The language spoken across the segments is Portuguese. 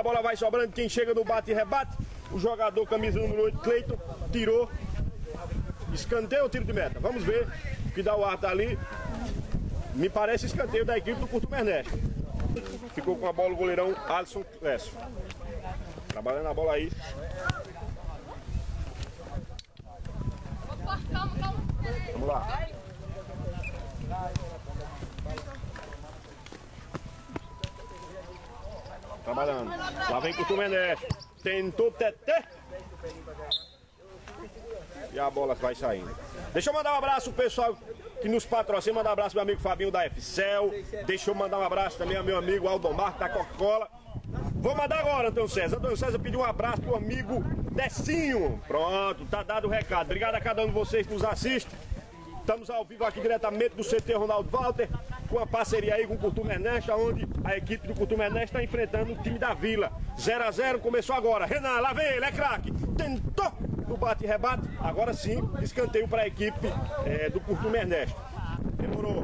bola vai sobrando, quem chega no bate e rebate, o jogador camisa número 8, Cleiton, tirou, escanteio ou tiro de meta? Vamos ver o que dá o ar ali. Me parece escanteio da equipe do Curtumim Ernesto. Ficou com a bola o goleirão Alisson Clécio. Trabalhando a bola aí. Vamos lá. Trabalhando. Lá vem Curtumim Ernesto. Tentou Teté. E a bola vai saindo. Deixa eu mandar um abraço pro pessoal que nos patrocina. Mandar um abraço pro meu amigo Fabinho da FCEL. Deixa eu mandar um abraço também ao meu amigo Aldomar da Coca-Cola. Vou mandar agora, Antônio César. Antônio César pediu um abraço pro amigo Decinho. Pronto, tá dado o recado. Obrigado a cada um de vocês que nos assiste. Estamos ao vivo aqui diretamente do CT Ronaldo Walter, com a parceria aí com o Curtumim Ernesto, onde a equipe do Curtumim Ernesto está enfrentando o time da Vila. 0 a 0, começou agora. Renan, lá vem ele, é craque. Tentou no bate e rebate. Agora sim, escanteio para a equipe do Curtumim Ernesto. Demorou.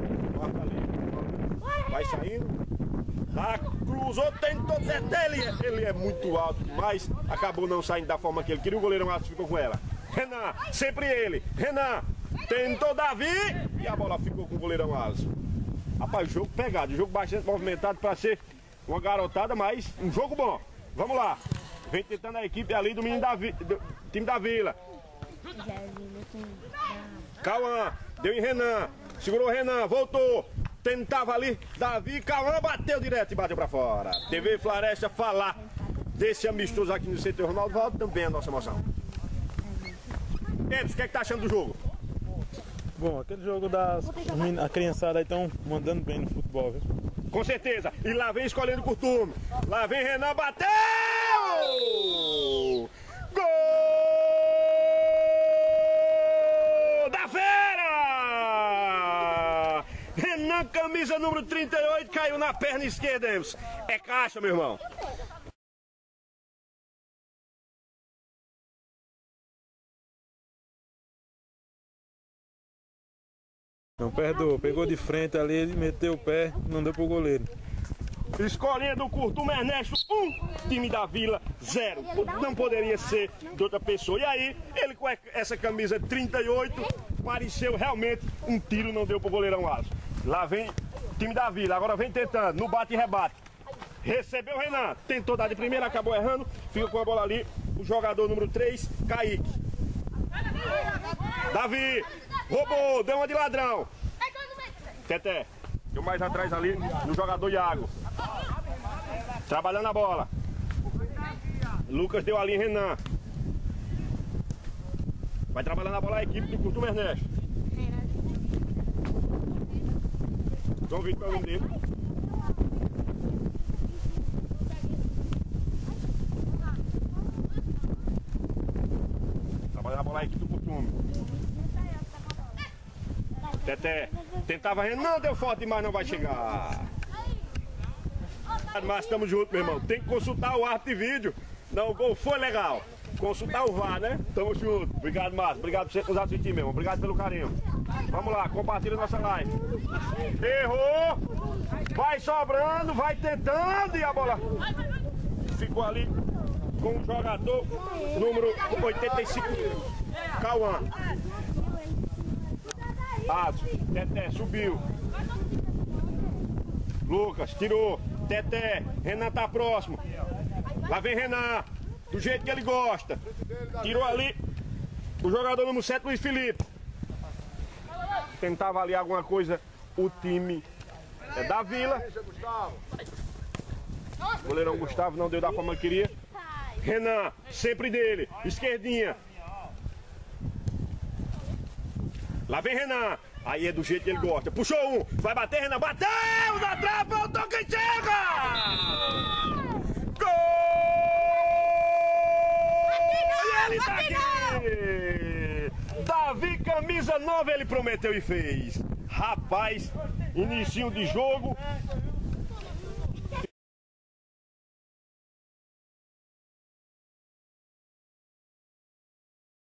Vai saindo. Cruzou, tentou, ele é muito alto, mas acabou não saindo da forma que ele queria. O goleirão Alisson ficou com ela. Renan, sempre ele. Renan. Tentou Davi e a bola ficou com o goleirão Alisson. Rapaz, jogo pegado, jogo bastante movimentado para ser uma garotada, mas um jogo bom. Vamos lá. Vem tentando a equipe ali do menino do time da Vila. Cauã, deu em Renan. Segurou Renan, voltou. Tentava ali, Davi, Cauã bateu direto e bateu para fora. TV Floresta falar desse amistoso aqui no CT Ronaldo Valdo, também a nossa emoção. Eles, o que é que tá achando do jogo? Bom, aquele jogo a criançada aí estão mandando bem no futebol, viu? Com certeza. E lá vem escolhendo o Curtumim. Lá vem Renan, bateu! Gol da Fera! Renan, camisa número 38, caiu na perna esquerda. É caixa, meu irmão. Não perdoou, pegou de frente ali, ele meteu o pé, não deu pro goleiro. Escolhendo o Curtumim Ernesto, 1, time da Vila, 0. Não poderia ser de outra pessoa. E aí, ele com essa camisa 38, pareceu realmente um tiro, não deu pro goleirão Alisson. Lá vem o time da Vila, agora vem tentando, no bate e rebate. Recebeu o Renan, tentou dar de primeira, acabou errando, fica com a bola ali, o jogador número 3, Kaique. Davi, roubou, deu uma de ladrão. Teté, deu mais atrás ali no jogador Iago. Trabalhando a bola. Lucas deu ali em Renan. Vai trabalhando a bola a equipe do Curtumim Ernesto. João Vitor é o nome dele. Trabalhando a bola a equipe do Curtumim. Teté, tentava Renan, deu forte demais, não vai chegar. Mas estamos juntos, meu irmão. Tem que consultar o árbitro de vídeo. Não, o gol foi legal. Consultar o VAR, né? Tamo junto. Obrigado, Márcio. Obrigado por você nos assistir, meu irmão. Obrigado pelo carinho. Vamos lá, compartilha nossa live. Errou. Vai sobrando, vai tentando e a bola ficou ali com o jogador número 85, Cauã. Teté subiu. Lucas tirou. Teté, Renan tá próximo. Lá vem Renan, do jeito que ele gosta. Tirou ali o jogador número 7, Luiz Felipe. Tentava ali alguma coisa o time da Vila. O goleirão Gustavo não deu da forma que queria. Renan, sempre dele, esquerdinha. Lá vem Renan. Aí é do jeito que ele gosta. Puxou um. Vai bater, Renan. Bateu na trave. Voltou quem chega. Gol! E ele tá aqui. Davi, camisa 9, ele prometeu e fez. Rapaz, inicinho de jogo.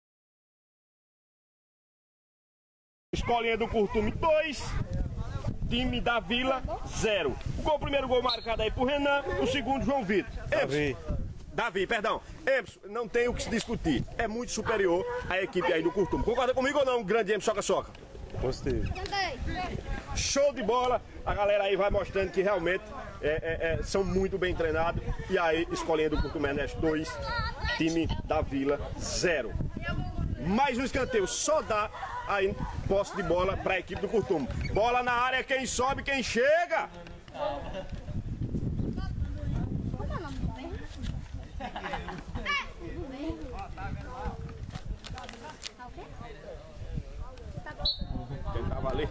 Escolinha do Curtumim 2, time da Vila 0. O primeiro gol marcado aí por Renan, o segundo João Vitor. Davi, perdão. Emerson, não tem o que se discutir. É muito superior à equipe aí do Curtume. Concorda comigo ou não, grande Emerson Soca-Soca? Positivo. Show de bola. A galera aí vai mostrando que realmente são muito bem treinados. E aí, escolhendo o Curtume Neste 2, time da Vila 0. Mais um escanteio. Só dá aí posse de bola para a equipe do Curtume. Bola na área, quem sobe, quem chega. Tentava ali.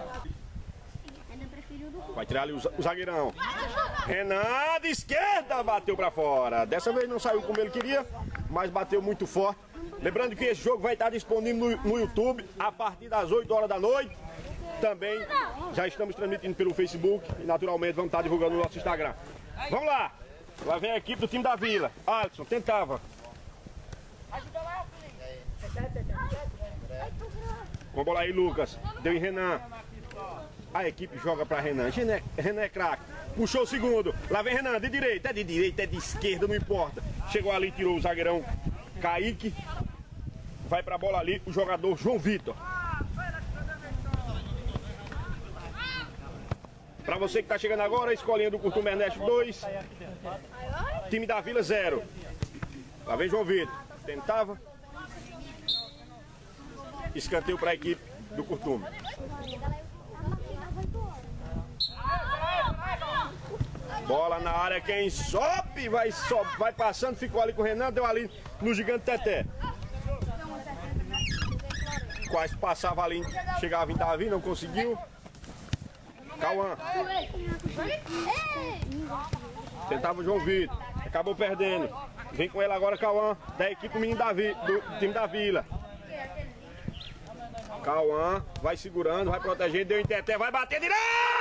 Vai tirar ali o zagueirão. Renan de esquerda bateu pra fora. Dessa vez não saiu como ele queria, mas bateu muito forte. Lembrando que esse jogo vai estar disponível no YouTube a partir das 8 horas da noite. Também já estamos transmitindo pelo Facebook e naturalmente vamos estar divulgando no nosso Instagram. Vamos lá. Lá vem a equipe do time da Vila. Alisson tentava. Com a bola aí, Lucas. Deu em Renan. A equipe joga pra Renan. Renan é craque. Puxou o segundo. Lá vem Renan, de direita. É de esquerda, não importa. Chegou ali, tirou o zagueirão Kaique. Vai pra bola ali o jogador João Vitor. Pra você que tá chegando agora, escolhendo o Curtume Neste 2. Time da Vila 0. Lá vem João Vitor. Tentava. Escanteio para a equipe do Curtume. Bola na área, quem sobe, vai passando, ficou ali com o Renan, deu ali no gigante Teté. Quase passava ali, chegava em Davi, não conseguiu. Cauã. Tentava o João Vitor, acabou perdendo. Vem com ele agora, Cauã, da equipe menino Davi, do time da Vila. Cauã vai segurando, vai protegendo, deu em Teté, vai bater direto!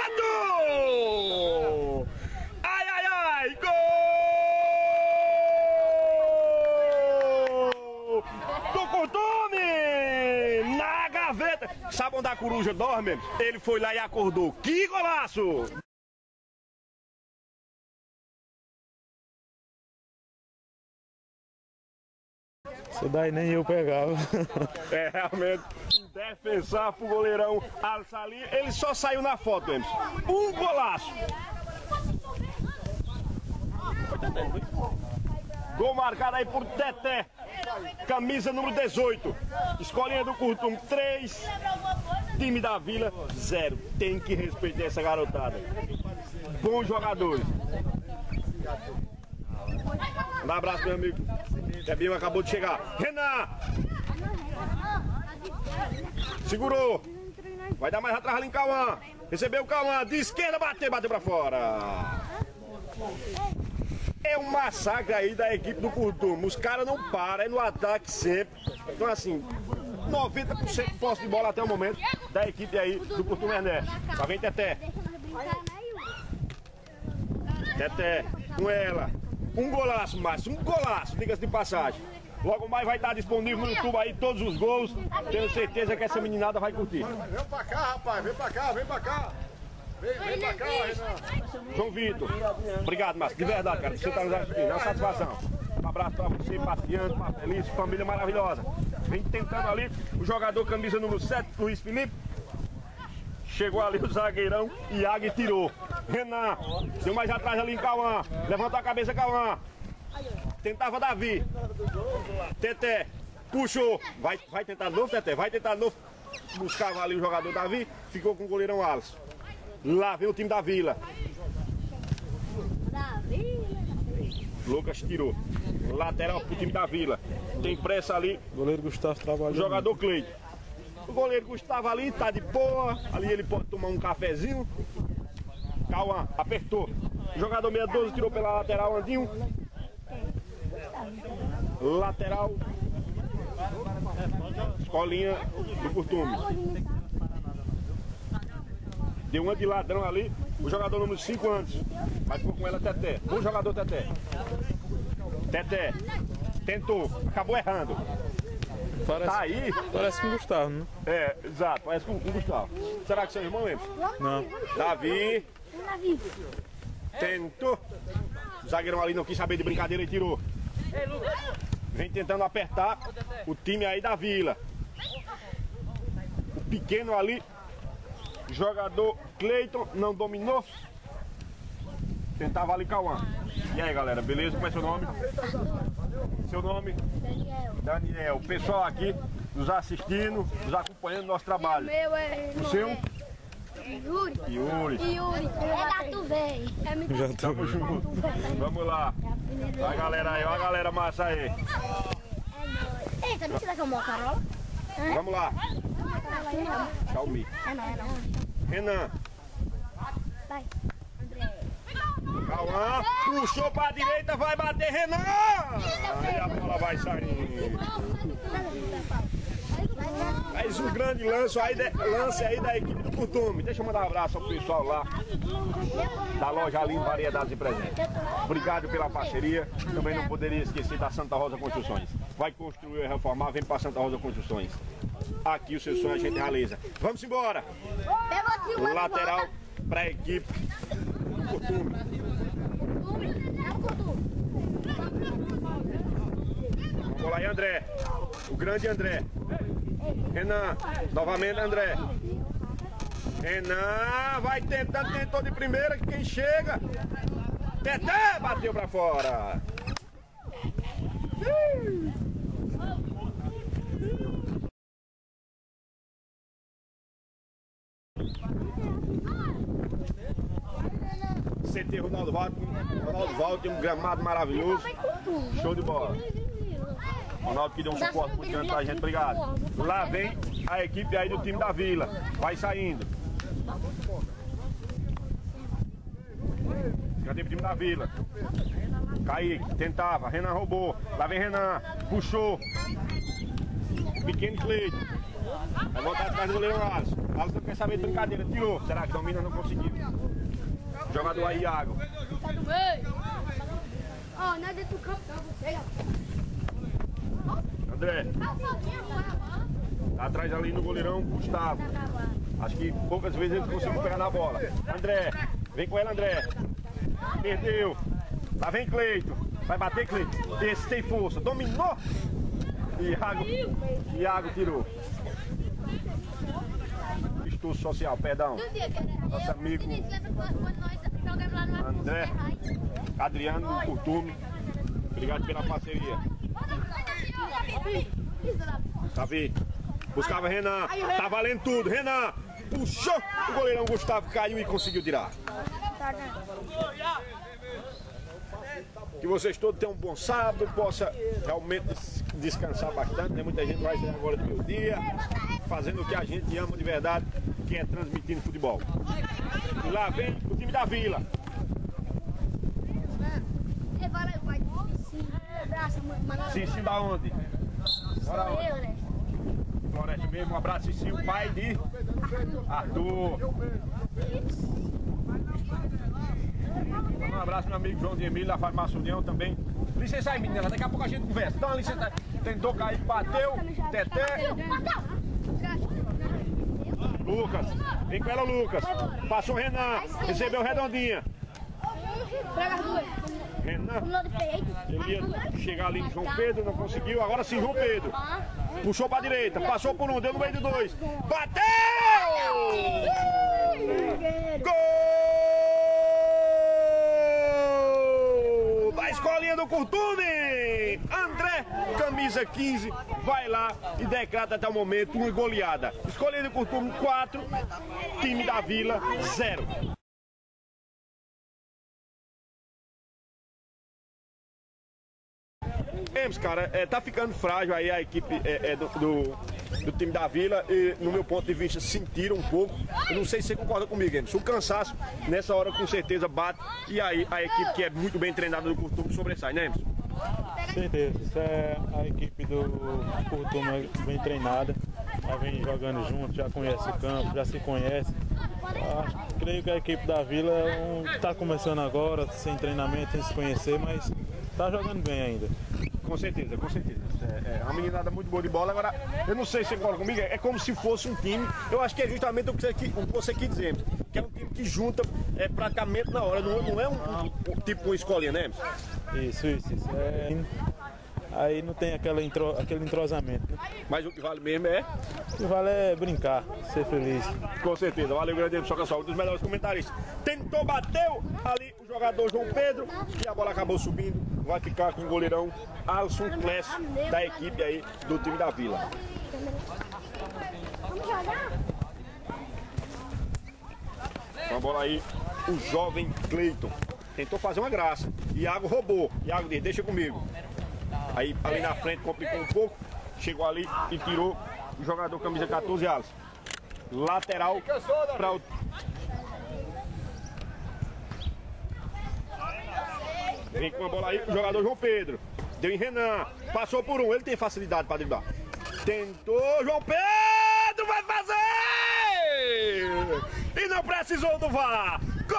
Ai, ai, ai! Gol! Do Curtume! Na gaveta! Sabe onde a coruja dorme? Ele foi lá e acordou. Que golaço! Isso daí nem eu pegava. É, realmente, defensar pro goleirão Alisson ali, ele só saiu na foto, Emerson. Um golaço! Gol marcado aí por Teté, camisa número 18. Escolinha do Curtume 3, time da Vila 0. Tem que respeitar essa garotada. Bons jogadores. Um abraço, meu amigo. Debinho acabou de chegar. Renan! Segurou. Vai dar mais atrás ali em Cauã. Recebeu o Cauã. De esquerda, bateu pra fora. É um massacre aí da equipe do Curtume. Os caras não param, é no ataque sempre. Então assim, 90% de posse de bola até o momento da equipe aí do Curtume Neste. Lá vem Teté. Teté, com ela. Um golaço, Márcio, um golaço, diga-se de passagem. Logo mais vai estar disponível no YouTube aí todos os gols. Tenho certeza que essa meninada vai curtir. Vem pra cá, rapaz, vem pra cá, vem pra cá. Vem pra cá, Renan. João Vitor, obrigado, Márcio, de verdade, cara, você está nos assistindo, é uma satisfação. Um abraço pra você, passeando, feliz, família maravilhosa. Vem tentando ali o jogador camisa número 7, Luiz Felipe. Chegou ali o zagueirão, Iago e tirou. Renan, deu mais atrás ali em Cauã. Levantou a cabeça, Cauã. Tentava Davi. Teté, puxou. Vai tentar de novo, Teté, vai tentar de novo. Buscava ali o jogador Davi, ficou com o goleirão Alisson. Lá vem o time da Vila. Lucas tirou. Lateral pro time da Vila. Tem pressa ali. O goleiro Gustavo trabalhou. O jogador Cleide. O goleiro Gustavo ali, tá de boa. Ali ele pode tomar um cafezinho. Cauã, apertou. O jogador 612 tirou pela lateral, Andinho. Lateral. Escolinha do Curtume. Deu uma de ladrão ali. O jogador número 5 anos. Mas ficou com ela Teté. Bom jogador Teté. Teté. Tentou. Acabou errando. Parece, Tá aí? parece com o Gustavo, né? É, exato, parece com o Gustavo. Será que são irmãos, Emerson? Não. Davi. Tentou. O zagueirão ali não quis saber de brincadeira e tirou. Vem tentando apertar o time aí da Vila. O pequeno ali, jogador Cleiton, não dominou. Tentava ali Cauã. E aí, galera, beleza? Como é seu nome? Seu nome? Daniel. O pessoal aqui nos assistindo, nos acompanhando no nosso trabalho. Meu é... O seu? Yuri. Yuri. Yuri. É gato velho. É muito Já tô. Tamo junto. Vamos lá. Olha a galera aí, olha a galera massa aí. Eita, não tira que eu moro, Carola? Vamos lá. Xiaomi. É não. Renan. Vai. Cauã. Puxou pra direita, vai bater Renan. Aí a bola vai saindo. Mais um grande lance aí da equipe do Curtume. Deixa eu mandar um abraço ao pessoal lá da loja Lins Variedades e Presentes. Obrigado pela parceria. Também não poderia esquecer da Santa Rosa Construções. Vai construir e reformar, vem para Santa Rosa Construções. Aqui o seu sonho a gente realiza. Vamos embora. Lateral para a equipe do Curtume. Vamos lá aí, André. O grande André. Renan, novamente André. Renan vai tentando, tentou de primeira, quem chega? Teté bateu pra fora. CT Ronaldo Valdo tem um gramado maravilhoso. Show de bola. Ronaldo que deu um suporte muito grande pra gente, obrigado. Lá vem a equipe aí do time da Vila. Vai saindo. Cadê o time da Vila? Kaique, tentava, Renan roubou. Lá vem Renan, puxou. Pequeno Cleiton. Vai voltar atrás do goleiro Alisson. Alisson não quer saber de brincadeira, tirou. Será que domina? Não conseguiu. Jogador aí, Iago. Tá do meio. Ó, não é dentro do campo, não. André. Tá atrás ali no goleirão, Gustavo. Acho que poucas vezes ele conseguiu pegar na bola. André, vem com ela, André. Perdeu. Lá vem Cleiton. Vai bater, Cleiton. Esse tem força. Dominou. Iago tirou. Vistoso social, perdão. Nosso amigo André. Adriano do Curtume. Obrigado pela parceria. Davi, buscava Renan, tá valendo tudo, Renan, puxou, o goleirão Gustavo caiu e conseguiu tirar. Que vocês todos tenham um bom sábado, possa realmente descansar bastante, né? Muita gente vai sair agora do meu dia, fazendo o que a gente ama de verdade, que é transmitindo futebol. E lá vem o time da Vila. Cicinho da onde? Floresta mesmo, um abraço, Cicinho, pai de Arthur. Um abraço, meu amigo João de Emílio, da Farmácia União também. Licença aí, menina, daqui a pouco a gente conversa. Dá uma licença aí. Tentou cair, bateu, Teté. Lucas, vem com ela, Lucas. Passou o Renan, recebeu redondinha. Renan, ele ia chegar ali em João Pedro, não conseguiu. Agora sim, João Pedro. Puxou pra direita, passou por um, deu no meio de dois. Bateu! Gol! Da escolinha do Curtume! André, camisa 15, vai lá e decreta até o momento uma goleada. Escolinha do Curtume 4, time da Vila 0. Cara, tá ficando frágil aí a equipe do time da Vila e, no meu ponto de vista, sentiram um pouco. Eu não sei se você concorda comigo, Emerson. O cansaço, nessa hora, com certeza, bate. E aí, a equipe que é muito bem treinada do Curtume sobressai, né, Emerson? Certeza, isso é a equipe do Curtume bem treinada, já vem jogando junto, já conhece o campo, já se conhece. Creio que a equipe da Vila está começando agora, sem treinamento, sem se conhecer, mas tá jogando bem ainda. Com certeza, com certeza. É uma meninada muito boa de bola. Agora, eu não sei se você concorda comigo, é como se fosse um time. Eu acho que é justamente o que você quis dizer, que é um time que junta praticamente na hora. Não é tipo uma escolinha, né? Isso. Aí não tem aquele entrosamento. Né? Mas o que vale mesmo é... O que vale é brincar, ser feliz. Com certeza. Valeu, grande Soca Sol, um dos melhores comentaristas. Tentou, bateu ali o jogador João Pedro e a bola acabou subindo. Vai ficar com o goleirão Alisson Class, da equipe aí do time da Vila. Vamos jogar? Com a bola aí, o jovem Cleiton. Tentou fazer uma graça. Iago roubou. Iago disse, deixa comigo. Aí ali na frente complicou um pouco. Chegou ali e tirou o jogador camisa 14, Alisson. Lateral para o... Vem com a bola aí o jogador João Pedro. Deu em Renan. Passou por um. Ele tem facilidade para driblar. Tentou. João Pedro vai fazer! E não precisou do VAR. Gol!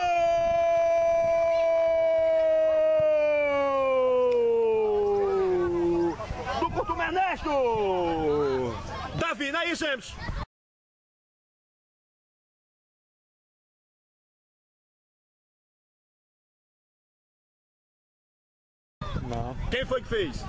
Do Curtumim Ernesto! Davi, não é isso, Emerson? Não. Quem foi que fez?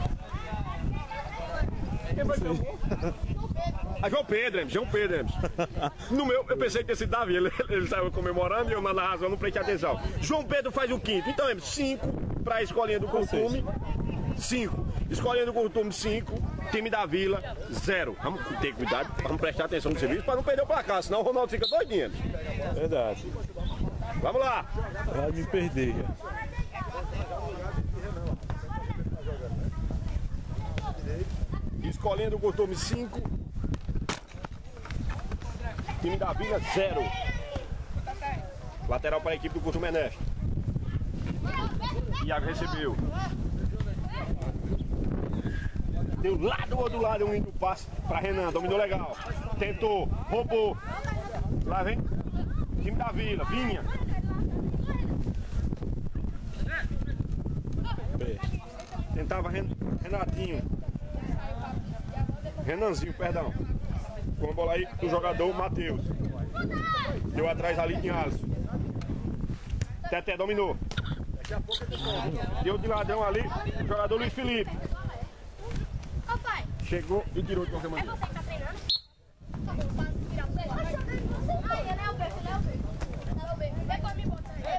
Quem foi que fez? João Pedro, Emerson. João Pedro, Emerson. No meu, eu pensei que esse Davi, ele saiu comemorando e eu na narração não prestei atenção. João Pedro faz o quinto. Então, Emerson, 5 para a escolinha do Curtumim. 5. Escolinha do Curtumim, 5. Time da Vila, 0. Vamos ter cuidado, vamos prestar atenção no serviço para não perder o placar, senão o Ronaldo fica doidinho. Verdade. Vamos lá. Vai me perder. Escolinha do Curtumim, 5. Time da Vila, 0. Lateral para a equipe do Curtumim Ernesto. Iago recebeu. Deu lá do outro lado um indo passe para Renan. Dominou legal. Tentou. Roubou. Lá vem. Time da Vila. Vinha. Tentava Renatinho. Renanzinho, perdão. Com a bola aí do jogador Matheus. Deu atrás ali em Alisson. Teté dominou. Deu de ladrão ali o jogador Luiz Felipe. Chegou e tirou de qualquer maneira. É você que tá treinando? Tá bom, tá virar você. Ah, ele é o B, ele é o B. Ele é o B. Vem pra mim, bota. É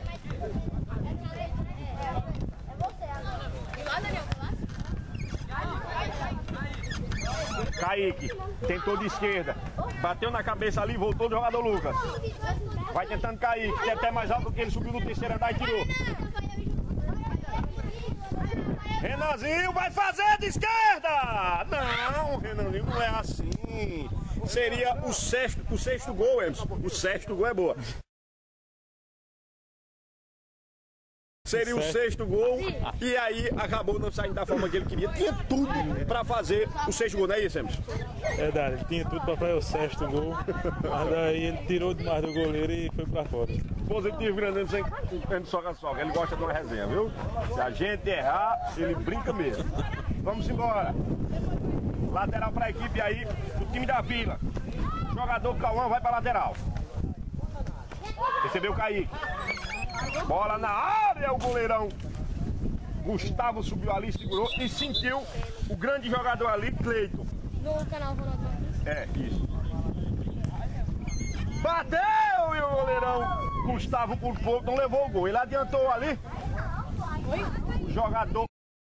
você agora. De lá, Daniel, de lá? Kaique, tentou de esquerda. Bateu na cabeça ali, voltou do jogador Lucas. Vai tentando Kaique, que é até mais alto do que ele, subiu no terceiro andar e tirou. Renanzinho vai fazer de esquerda! Não, Renanzinho não é assim. Seria o sexto gol, Emerson. O sexto gol é boa. Seria o sexto gol e aí acabou não saindo da forma que ele queria. Tinha tudo para fazer o sexto gol, não é isso, Emerson? Verdade, ele tinha tudo para fazer o sexto gol, mas daí ele tirou demais do goleiro e foi para fora. Positivo, grande sem soca-soca. Ele gosta de uma resenha, viu? Se a gente errar, ele brinca mesmo. Vamos embora. Lateral para a equipe aí do time da Vila. Jogador Cauã vai para lateral. Recebeu o Kaique. Bola na área, o goleirão Gustavo subiu ali, segurou e sentiu o grande jogador ali, Cleiton. No canal Ronaldo. É, isso. Bateu e o goleirão Gustavo por pouco não levou o gol. Ele adiantou ali. O jogador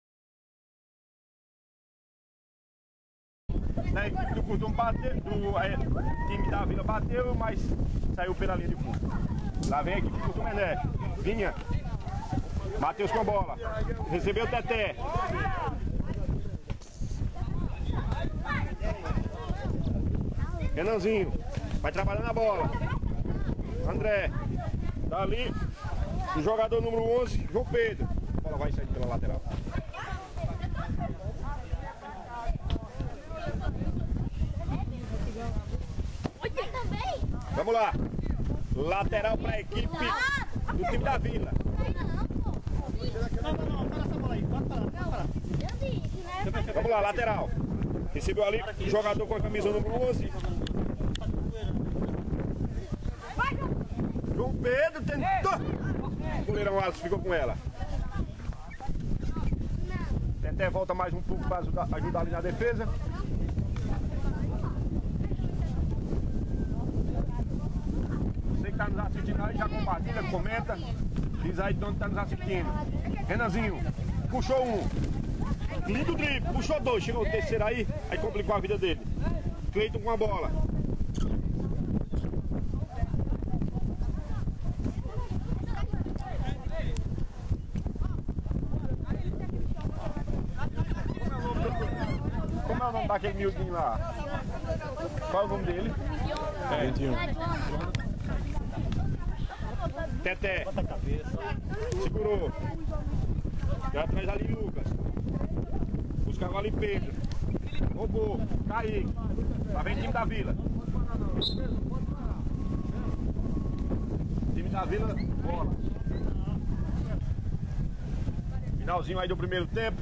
da equipe do Curtumim bateu, do time da Vila bateu, mas saiu pela linha de fundo. Lá vem a equipe do Curtumim Ernesto. Vinha. Matheus com a bola. Recebeu o Teté. Renanzinho. Vai trabalhando a bola. André. Tá ali. O jogador número 11, João Pedro. A bola vai sair pela lateral. Vamos lá. Lateral para a equipe do time da Vila. Não, pega essa bola aí, bota pra lá. Vamos lá, lateral. Recebeu ali o jogador com a camisa número 11. João Pedro tentou. O goleirão Alisson ficou com ela. Até volta mais um pouco para ajudar ali na defesa. Você que está nos assistindo aí, já compartilha, comenta. Diz aí de onde está nos assistindo. Renanzinho, puxou um. Lindo drible, puxou dois. Chegou o terceiro aí complicou a vida dele. Cleiton com a bola. Como é o nome daquele miudinho lá? Qual é o nome dele? 21. Teté. Segurou. Já atrás ali Lucas. Busca agora ali Pedro. Roubou. Kaique. Lá vem o time da Vila. Time da Vila, bola. Finalzinho aí do primeiro tempo.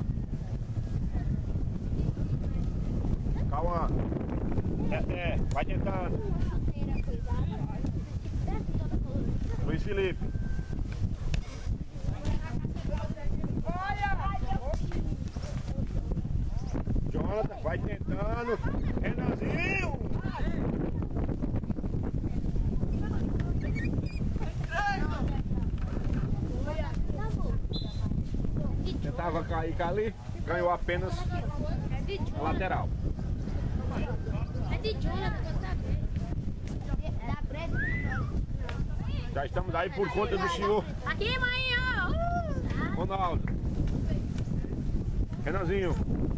Cauã. Teté. Vai tentando. Luiz Felipe. Jonathan, vai tentando. Renanzinho. Tentava cair ali, ganhou apenas a lateral. É de Jonathan, Já estamos aí por conta do senhor aqui, mãe, ó. Ronaldo. Renanzinho.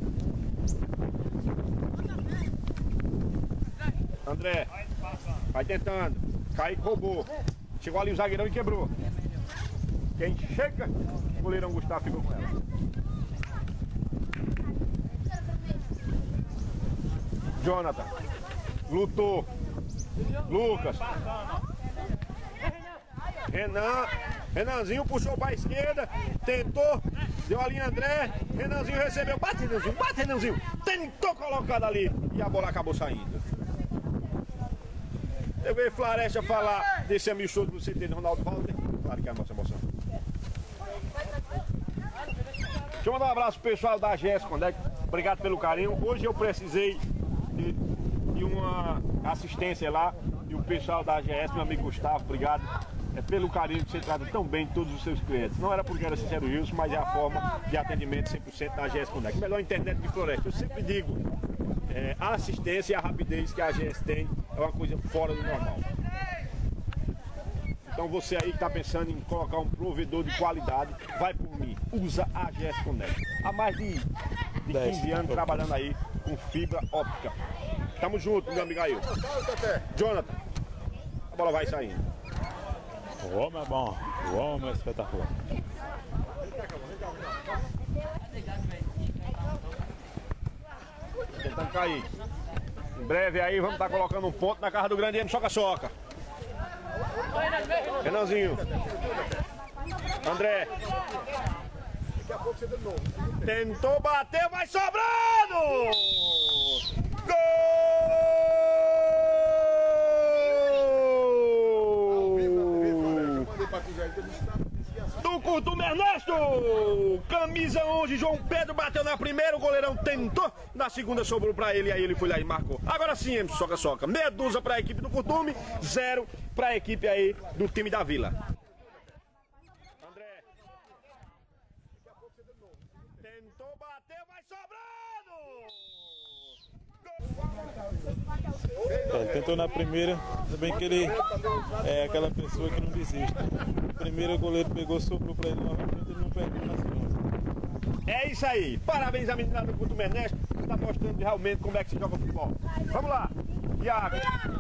André. Vai tentando. Kaique roubou. Chegou ali o zagueirão e quebrou. Quem chega, o goleirão Gustavo ficou com ela. Jonathan. Lutou. Lucas. Renanzinho puxou para a esquerda, tentou, deu ali André, Renanzinho recebeu, bate Renanzinho, tentou colocar dali e a bola acabou saindo. Eu vi Floresta falar desse amistoso do CT de Ronaldo Walter, claro que é a nossa emoção. Deixa eu mandar um abraço pro pessoal da AGS Connect, obrigado pelo carinho. Hoje eu precisei de uma assistência lá, e o pessoal da AGS, meu amigo Gustavo, obrigado. É pelo carinho que você trata tão bem todos os seus clientes. Não era porque era Sincero Wilson, mas é a forma de atendimento 100% da AGS Connect. Melhor internet de Floresta. Eu sempre digo, a assistência e a rapidez que a AGS tem é uma coisa fora do normal. Então você aí que está pensando em colocar um provedor de qualidade, vai por mim. Usa a AGS Connect. Há mais de 15 anos trabalhando aí com fibra óptica. Tamo junto, meu amigo aí. Jonathan, a bola vai saindo. O homem é bom, o homem é espetacular. Tentando cair. Em breve aí vamos estar colocando um ponto na casa do grande M Soca-Soca. Renanzinho. André. Tentou bater, vai sobrando! Gol! Do Curtume Ernesto! Camisa 11, João Pedro bateu na primeira, o goleirão tentou, na segunda sobrou pra ele, aí ele foi lá e marcou. Agora sim, MC Soca-Soca, meia dúzia pra equipe do Curtume, 0 pra equipe aí do time da Vila. André. Tentou bater, vai sobrando! Ele tentou na primeira, ainda bem que ele é aquela pessoa que não desiste. Primeiro o goleiro pegou, soprou pra ele novamente, ele não perdeu na segunda. É isso aí, parabéns à menina do Curtume Ernesto, que está mostrando realmente como é que se joga futebol. Vamos lá, Iago.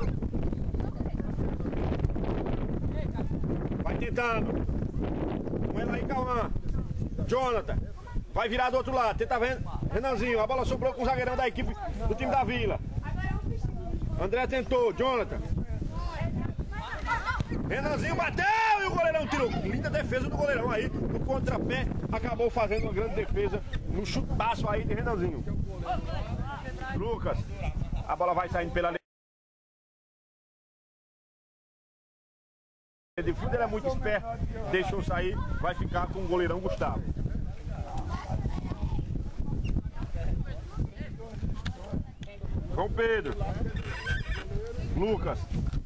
Vai tentando. Com ela aí, Cauã. Jonathan. Vai virar do outro lado, tenta ver. Renanzinho, a bola sobrou com o zagueirão da equipe do time da Vila. André tentou, Jonathan. Renanzinho bateu e o goleirão tirou. Linda defesa do goleirão aí. No contrapé, acabou fazendo uma grande defesa No chutaço aí de Renanzinho. Lucas. A bola vai saindo pela linha de fundo, ele é muito esperto. Deixou sair, vai ficar com o goleirão Gustavo. João Pedro. Lucas.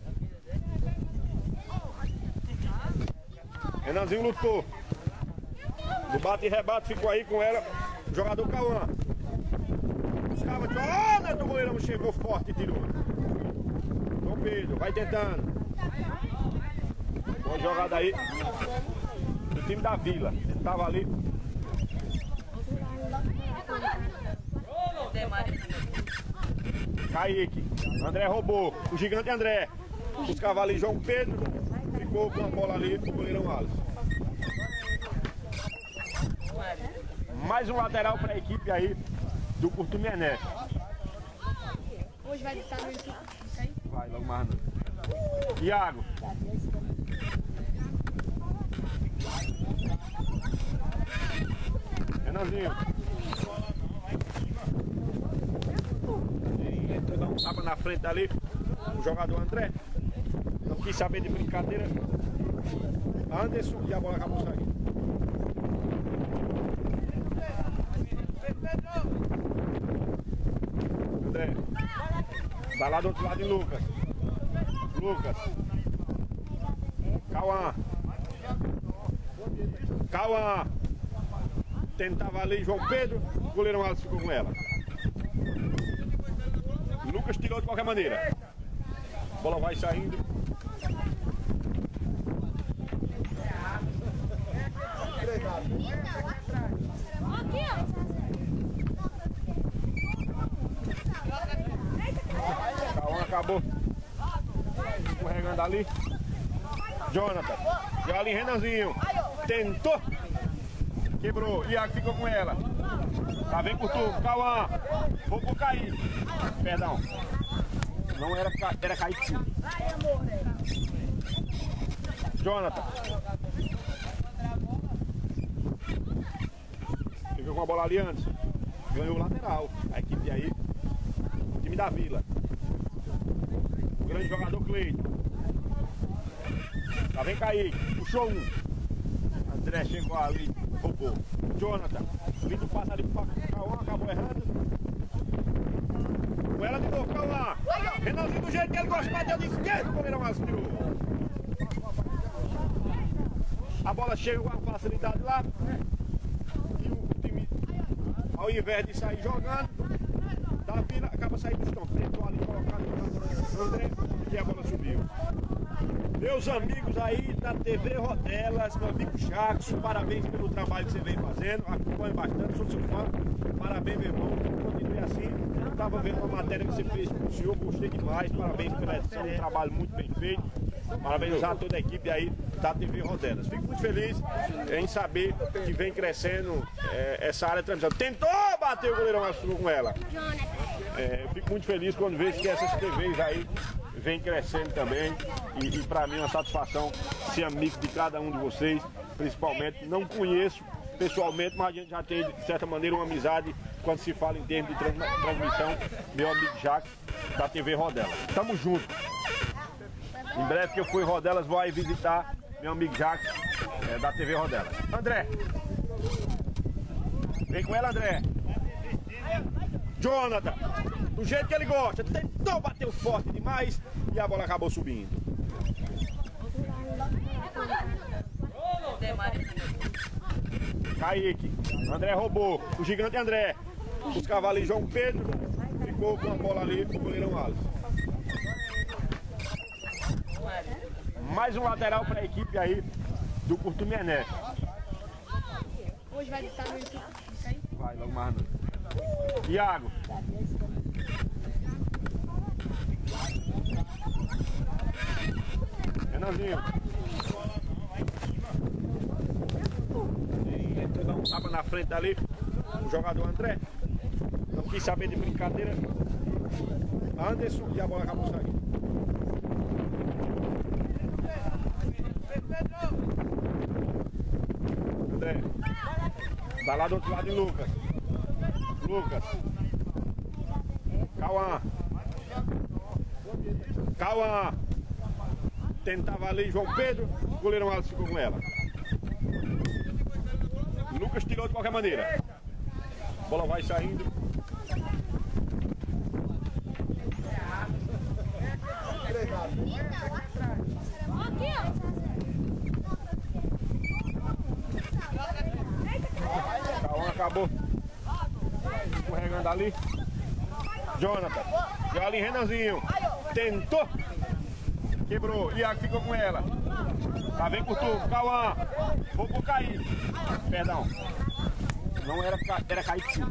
Renanzinho lutou. No bate e rebate ficou aí com ela o jogador Cauã. Buscava de bola, o goleirão chegou forte e tirou. João Pedro vai tentando. Boa jogada aí do time da Vila. Ele tava ali. Kaique. André roubou. O gigante André. Buscava ali João Pedro. Ficou com a bola ali do goleirão Alisson. Mais um lateral para a equipe aí do Curtumiané. Hoje vai estar no YouTube. Vai, logo mais não. Iago. Renanzinho. Entrou, dá um tapa na frente ali. O jogador André. Não quis saber de brincadeira. Anderson e a bola acabou saindo. André. Vai lá do outro lado de Lucas. Lucas. Cauã. Cauã. Tentava ali João Pedro. O goleirão Alisson ficou com ela. Lucas tirou de qualquer maneira. A bola vai saindo. Cauã acabou escorregando ali. Jonathan. E ali Renanzinho. Tentou. Quebrou. Iago ficou com ela. Tá bem por tudo. Cauã. Vou por Kaique. Perdão. Não era Kaique sim. Jonathan. Ficou com a bola ali antes. Ganhou o lateral. A equipe aí. O time da Vila. O grande jogador Cleiton. Tá bem Kaique. Puxou um. André chegou ali. Roubou. Jonathan. Vindo passa ali pro Cauã. Acabou errando. Com ela de novo. Cauã. Renanzinho do jeito que ele gosta. Bateu de esquerda. O goleirão Alisson tirou. A bola chega com a facilidade lá. E o time, ao invés de sair jogando, da Vila acaba saindo do estão. Tentou ali colocado no André e a bola subiu. Meus amigos aí da TV Rodelas, meu amigo Jacques, parabéns pelo trabalho que você vem fazendo. Acompanho bastante, sou seu fã. Parabéns, meu irmão. Continue assim. Eu estava vendo uma matéria que você fez com o senhor, gostei demais. Parabéns pela edição, um trabalho muito bem feito. Parabéns a toda a equipe aí da TV Rodelas. Fico muito feliz em saber que vem crescendo essa área de transmissão. Tentou bater o goleirão Alisson com ela. Fico muito feliz quando vejo que essas TVs aí vem crescendo também e para mim é uma satisfação ser amigo de cada um de vocês, principalmente. Não conheço pessoalmente, mas a gente já tem de certa maneira uma amizade quando se fala em termos de transmissão. Meu amigo Jacques da TV Rodelas. Tamo junto. Em breve que eu fui em Rodelas, vou aí visitar meu amigo Jacques da TV Rodelas. André. Vem com ela, André. Jonathan. Do jeito que ele gosta. Tentou, bateu forte demais e a bola acabou subindo. Kaique. André roubou. O gigante André. Buscava ali João Pedro. Ficou com a bola ali pro goleirão Alisson. Mais um lateral para a equipe aí do Curtumiané. Hoje vai estar no YouTube. Vai, logo mais não. Iago. Renanzinho. Entrou, dá um tapa na frente ali. O jogador André. Não quis saber de brincadeira. Anderson e a bola acabou saindo. André. Vai lá do outro lado de Lucas. Lucas. Cauã. Cauã. Tentava ali João Pedro. O goleiro Alisson ficou com ela. Lucas tirou de qualquer maneira. A bola vai saindo. Cauã acabou escorregando ali. Jonathan. Deu ali Renanzinho. Tentou. Quebrou. Iago ficou com ela. Tá, vem por tu. Cauã. Vou pro Kaique. Perdão. Não era Kaique sim.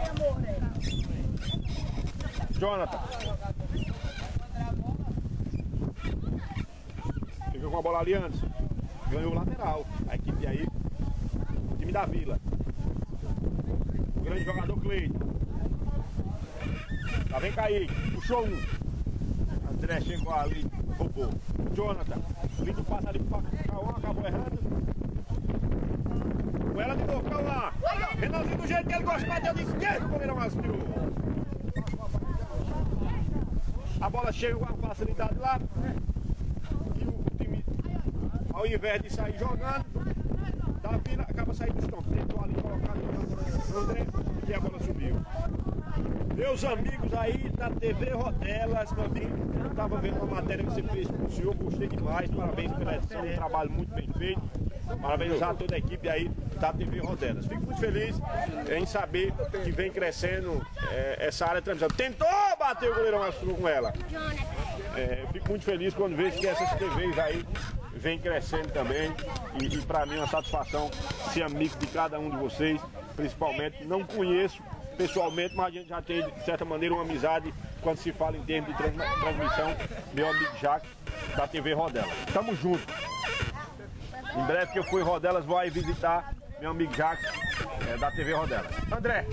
Jonathan. Ficou com a bola ali antes. Ganhou o lateral. A equipe aí. O time da Vila. O grande jogador Cleiton. Tá, vem Kaique. Puxou um. André chegou ali. Roubou. Jonathan. Lindo passa ali pro Cauã. Acabou errando. Com ela de novo. Cauã. Renanzinho do jeito que ele gosta. Bateu de esquerda. O goleirão aspirou. A bola chega com a facilidade lá. E o time, ao invés de sair jogando, da Vila acaba saindo do campo. Tentou ali colocar o André e a bola subiu. Meus amigos aí da TV Rodelas, meu amigo, eu estava vendo uma matéria que você fez com o senhor, gostei demais, parabéns pela edição, um trabalho muito bem feito. Parabenizar toda a equipe aí da TV Rodelas. Fico muito feliz em saber que vem crescendo essa área de transmissão. Tentou bater o goleirão, mas ficou com ela. Fico muito feliz quando vejo que essas TVs aí vem crescendo também. E para mim é uma satisfação ser amigo de cada um de vocês, principalmente. Não conheço pessoalmente, mas a gente já tem, de certa maneira, uma amizade quando se fala em termos de transmissão. Meu amigo Jacques, da TV Rodelas. Tamo junto. Em breve que eu fui em Rodelas, vou aí visitar meu amigo Jacques, da TV Rodelas. André.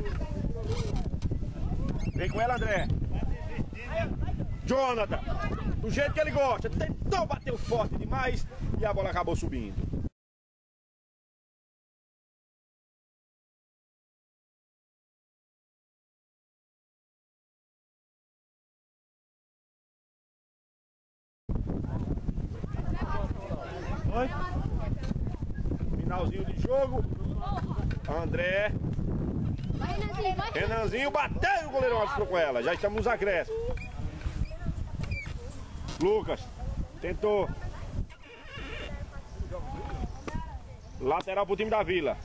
Vem com ela, André. Jonathan. Do jeito que ele gosta. Tentou bater forte demais e a bola acabou subindo. Oi. Finalzinho de jogo. André. Renanzinho bateu, o goleirão ficou com ela. Já estamos nos acréscimos. Lucas. Tentou. Lateral pro time da Vila.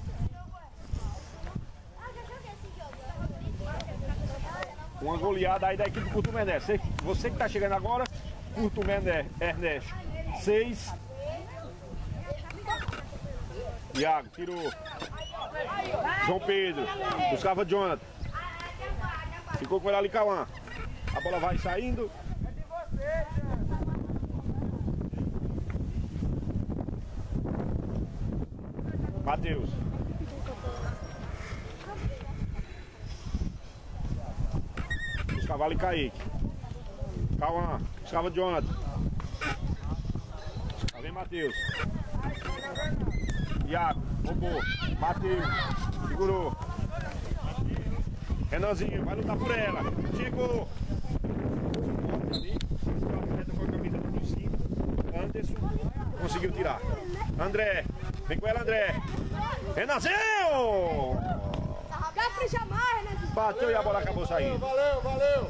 Uma goleada aí da equipe do Curtumé Ernesto. Você que tá chegando agora, Curtumé Ernesto 6. Iago, tirou. João Pedro. Buscava Jonathan. Ficou com ele ali, Cauã. A bola vai saindo. Matheus. Buscava ali Kaique. Cauã. Buscava Jonathan. Lá vem Matheus. Iago, roubou, bateu, segurou. Renanzinho, vai lutar por ela. Chegou. Ali, com a camisa do 5. Anderson conseguiu tirar. André, vem com ela, André. Renanzinho! Capricha mais, Renanzinho. Bateu e a bola acabou saindo. Valeu, valeu.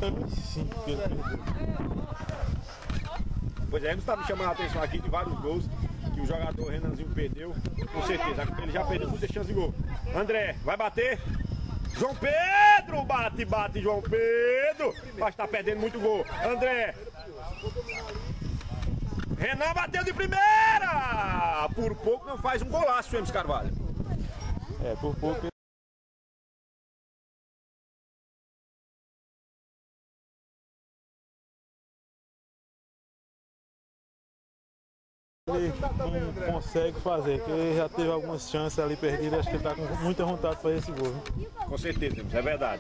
Pois é, ele está me chamando a atenção aqui de vários gols que o jogador Renanzinho perdeu, com certeza. Ele já perdeu muitas chances de gol. André, vai bater. João Pedro, bate, João Pedro. Mas está perdendo muito gol. André. Renan bateu de primeira. Por pouco não faz um golaço, James Carvalho. Por pouco. Ele não consegue fazer, porque ele já teve algumas chances ali perdidas, acho que ele está com muita vontade de fazer esse gol. Hein? Com certeza, é verdade.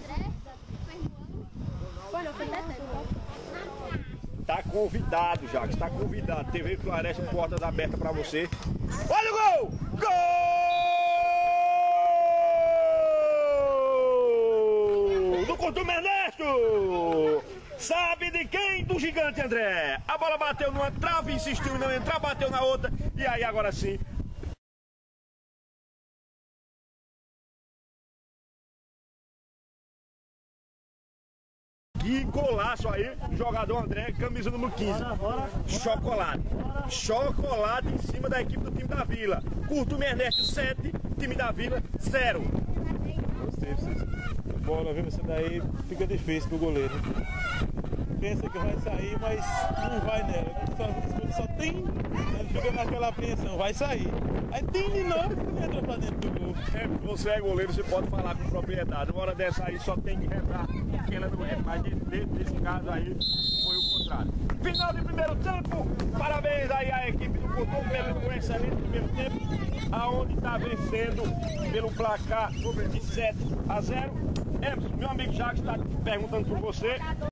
Tá convidado, Jacques, está convidado. TV Floresta, portas abertas para você. Olha o gol! Gol! Curtume Ernesto! Sabe de quem? Do gigante André. A bola bateu numa trave, insistiu em não entrar, bateu na outra. E aí agora sim. Que golaço aí, jogador André, camisa número 15. Chocolate. Chocolate em cima da equipe do time da Vila. Curtume Ernesto 7, time da Vila 0. Gostei, bola, viu? Isso daí fica difícil pro goleiro. Pensa que vai sair, mas não vai nela. Só tem, ele fica naquela apreensão, vai sair. Aí tem de novo e entra pra dentro do gol. Você é goleiro, você pode falar com propriedade. Uma hora dessa aí só tem que rezar que ela não é. Mas nesse caso aí foi o contrário. Final de primeiro tempo. Parabéns aí à equipe do Curtume pelo excelente primeiro tempo, aonde está vencendo pelo placar de 7-0. Emerson, meu amigo Jacques está perguntando por você.